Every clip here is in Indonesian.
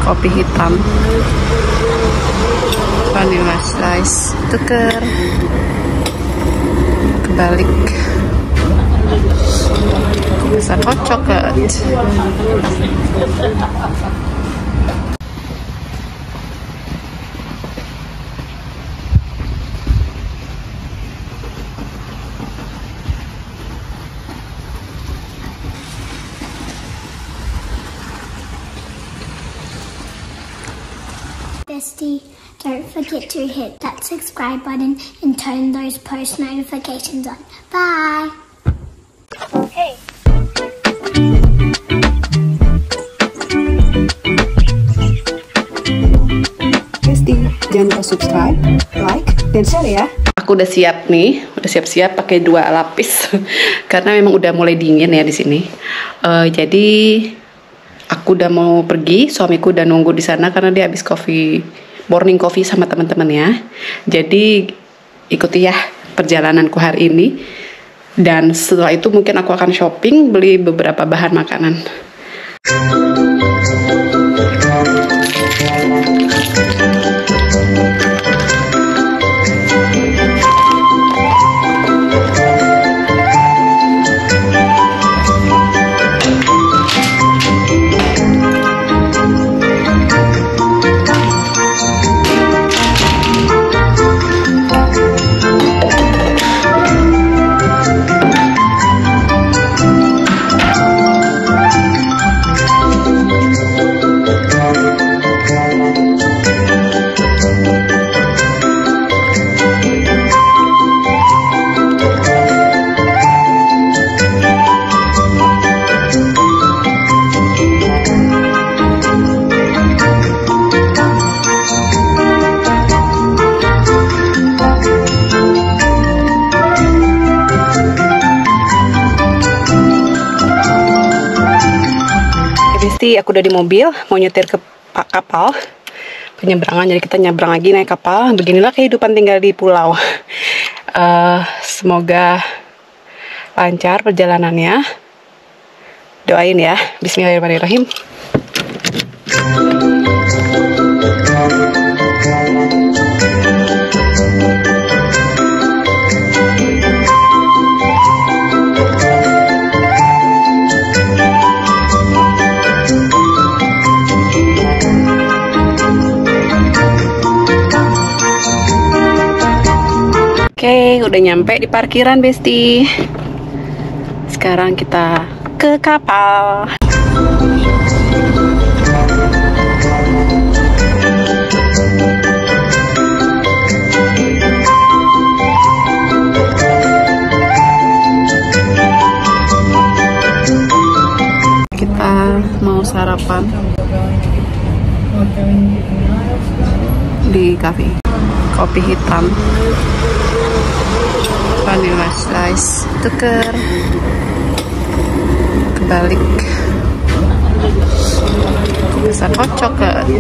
kopi hitam, vanilla slice, tuker, kebalik, besar hot chocolate. Bestie, don't forget to hit that subscribe button and turn those post notifications on. Bye! Hey! Bestie, jangan lupa subscribe, like, dan share ya. Aku udah siap nih, udah siap-siap pakai 2 lapis karena memang udah mulai dingin ya di sini. Jadi aku udah mau pergi, suamiku udah nunggu di sana karena dia habis morning coffee sama teman-teman ya. Jadi ikuti ya perjalananku hari ini. Dan setelah itu mungkin aku akan shopping, beli beberapa bahan makanan. Aku udah di mobil, mau nyetir ke kapal penyeberangan, jadi kita nyebrang lagi naik kapal. Beginilah kehidupan tinggal di pulau. Semoga lancar perjalanannya, doain ya. Bismillahirrahmanirrahim. Oke, udah nyampe di parkiran, Besti. Sekarang kita ke kapal. Kita mau sarapan di cafe. Kopi hitam, vanilla slice, tuker, kebalik, besar hot chocolate.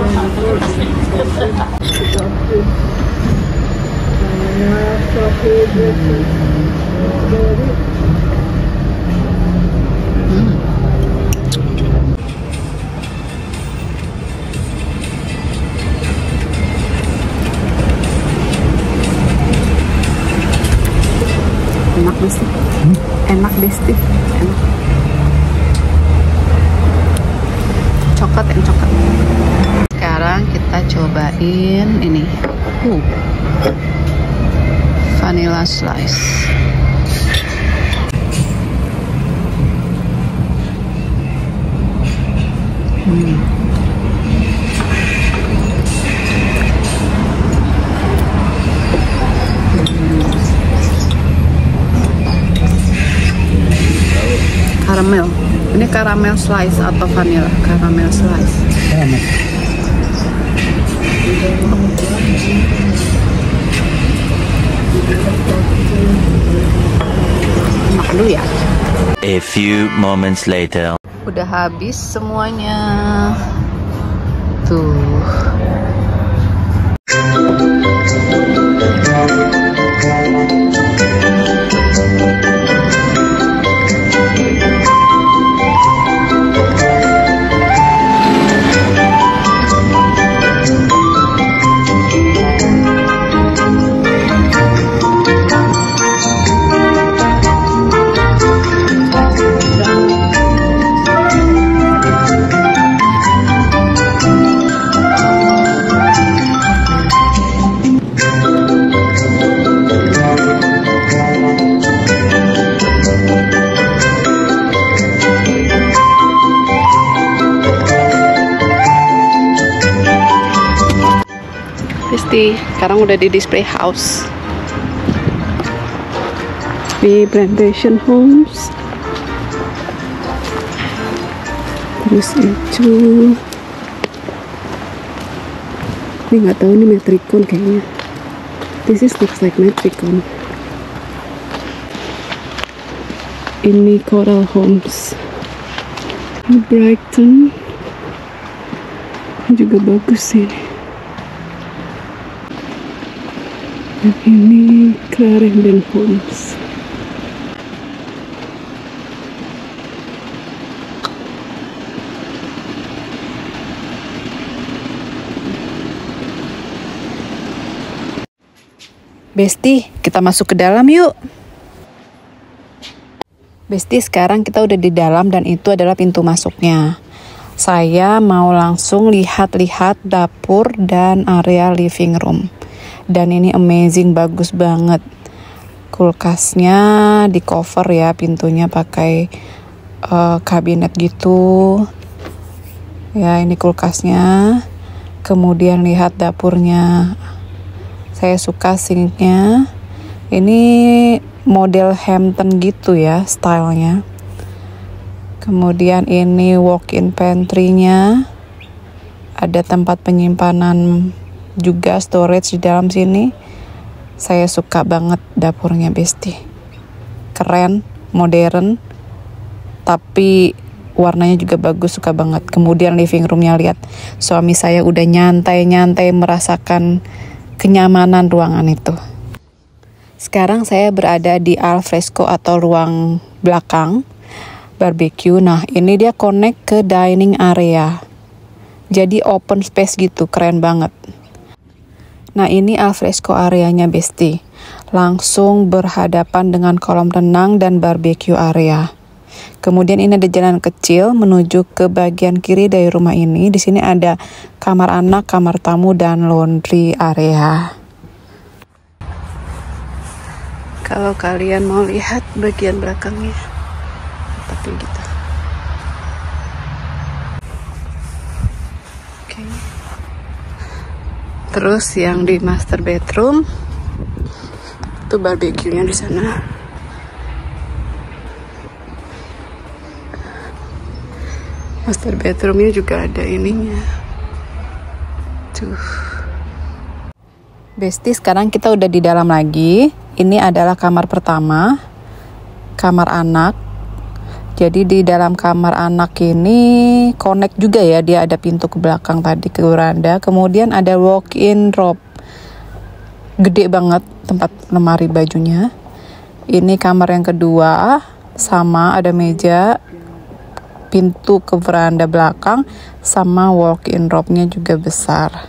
Enak Besti, enak Besti, enak. Coklat yang coklat. Sekarang kita cobain ini, vanilla slice. Karamel. Ini karamel slice atau vanilla? Karamel slice. Karamel. Enak dulu ya. A few moments later. Udah habis semuanya. Tuh. sekarang udah di display house. Di Plantation Homes. Terus itu ini nggak tahu ini Metricon kayaknya. This is looks like Metricon. Ini Coral Homes. Ini Brighton juga bagus ini. Dan ini Clarendon Homes. Besti, kita masuk ke dalam yuk. Besti, sekarang kita udah di dalam dan itu adalah pintu masuknya. Saya mau langsung lihat-lihat dapur dan area living room. Dan ini amazing, bagus banget. Kulkasnya di cover ya, pintunya pakai kabinet gitu. Ya, ini kulkasnya. Kemudian lihat dapurnya. Saya suka sinknya. Ini model Hampton gitu ya stylenya. Kemudian ini walk-in pantry-nya. Ada tempat penyimpanan juga, storage di dalam sini. Saya suka banget dapurnya, Besti. Keren, modern, tapi warnanya juga bagus, suka banget. Kemudian living room-nya, lihat. Suami saya udah nyantai-nyantai merasakan kenyamanan ruangan itu. Sekarang saya berada di al fresco atau ruang belakang barbecue. Nah, ini dia connect ke dining area. Jadi open space gitu, keren banget. Nah, ini al fresco areanya, Besti. Langsung berhadapan dengan kolam renang dan barbecue area. Kemudian ini ada jalan kecil menuju ke bagian kiri dari rumah ini. Di sini ada kamar anak, kamar tamu, dan laundry area. Kalau kalian mau lihat bagian belakangnya, tapi gitu. Oke. Terus yang di master bedroom itu barbecue-nya di sana. Master bedroomnya juga ada ininya. Tuh. Besti, sekarang kita udah di dalam lagi. Ini adalah kamar pertama, kamar anak. Jadi di dalam kamar anak ini connect juga ya, dia ada pintu ke belakang tadi ke veranda. Kemudian ada walk-in robe, gede banget tempat lemari bajunya. Ini kamar yang kedua, sama ada meja, pintu ke veranda belakang, sama walk-in robe-nya juga besar.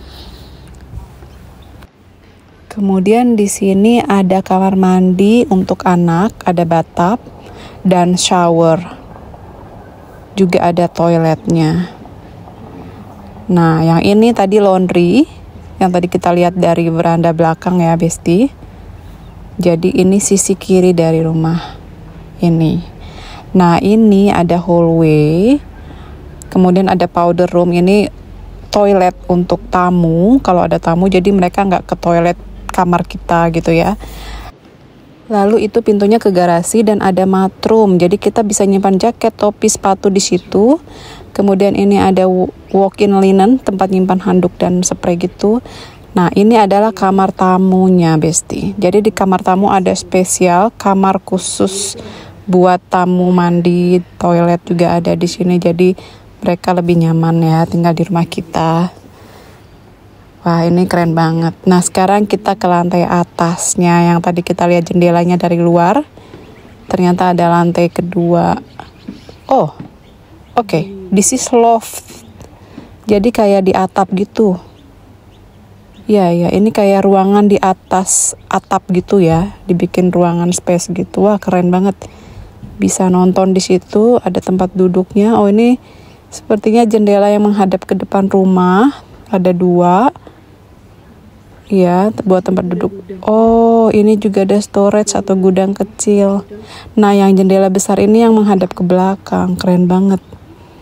Kemudian di sini ada kamar mandi untuk anak, ada bathtub dan shower. Juga ada toiletnya. Nah, yang ini tadi laundry, yang tadi kita lihat dari veranda belakang ya, Besti. Jadi ini sisi kiri dari rumah ini. Nah, ini ada hallway. Kemudian ada powder room, ini toilet untuk tamu. Kalau ada tamu, jadi mereka nggak ke toilet kamar kita gitu ya. Lalu itu pintunya ke garasi dan ada matroom. Jadi kita bisa nyimpan jaket, topi, sepatu di situ. Kemudian ini ada walk-in linen, tempat nyimpan handuk dan spray gitu. Nah, ini adalah kamar tamunya, Besti. Jadi di kamar tamu ada spesial kamar khusus buat tamu mandi, toilet juga ada di sini. Jadi mereka lebih nyaman ya tinggal di rumah kita. Wah, ini keren banget. Nah, sekarang kita ke lantai atasnya. Yang tadi kita lihat jendelanya dari luar. Ternyata ada lantai kedua. Oh, oke. This is loft. Jadi kayak di atap gitu. Ya, ini kayak ruangan di atas atap gitu ya. Dibikin ruangan space gitu. Wah, keren banget. Bisa nonton di situ. Ada tempat duduknya. Oh, ini sepertinya jendela yang menghadap ke depan rumah. Ada 2. Ya, buat tempat duduk. Oh, ini juga ada storage atau gudang kecil. Nah, yang jendela besar ini yang menghadap ke belakang. Keren banget.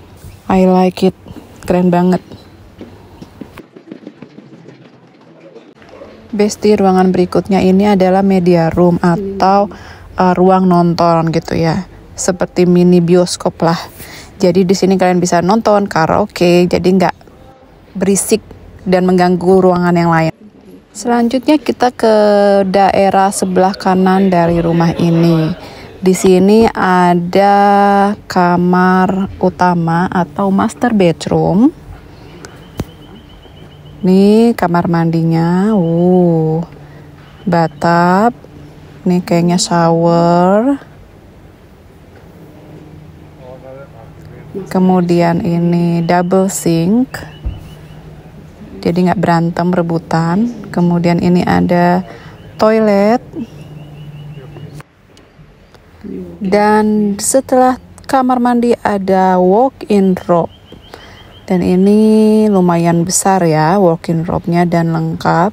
I like it. Keren banget. Besti, ruangan berikutnya ini adalah media room atau ruang nonton gitu ya, seperti mini bioskop lah. Jadi di sini kalian bisa nonton karaoke, jadi nggak berisik dan mengganggu ruangan yang lain. Selanjutnya kita ke daerah sebelah kanan dari rumah ini. Di sini ada kamar utama atau master bedroom. Nih kamar mandinya, bathtub, nih kayaknya shower. Kemudian ini double sink, jadi nggak berantem rebutan. Kemudian ini ada toilet. Dan setelah kamar mandi ada walk-in robe. Dan ini lumayan besar ya walk-in robe-nya dan lengkap.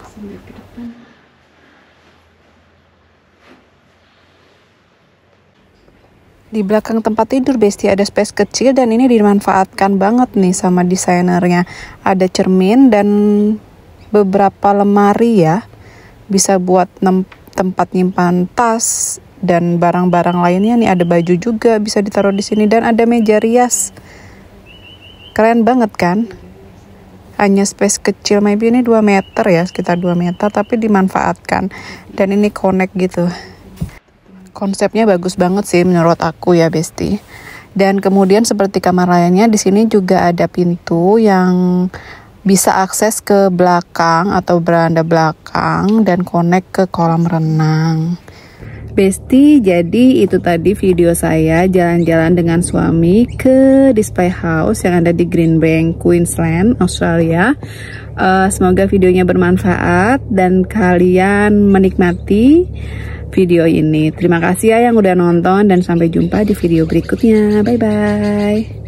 Di belakang tempat tidur Besti ada space kecil dan ini dimanfaatkan banget nih sama desainernya. Ada cermin dan beberapa lemari ya. Bisa buat tempat nyimpan tas dan barang-barang lainnya nih, ada baju juga bisa ditaruh di sini dan ada meja rias. Keren banget kan? Hanya space kecil, maybe ini 2 meter ya, sekitar 2 meter, tapi dimanfaatkan. Dan ini connect gitu. Konsepnya bagus banget sih menurut aku ya Besti. Dan kemudian seperti kamar lainnya, di sini juga ada pintu yang bisa akses ke belakang atau beranda belakang dan connect ke kolam renang. Besti, jadi itu tadi video saya jalan-jalan dengan suami ke Display House yang ada di Green Bank, Queensland, Australia. Semoga videonya bermanfaat dan kalian menikmati video ini. Terima kasih ya yang udah nonton dan sampai jumpa di video berikutnya. Bye-bye.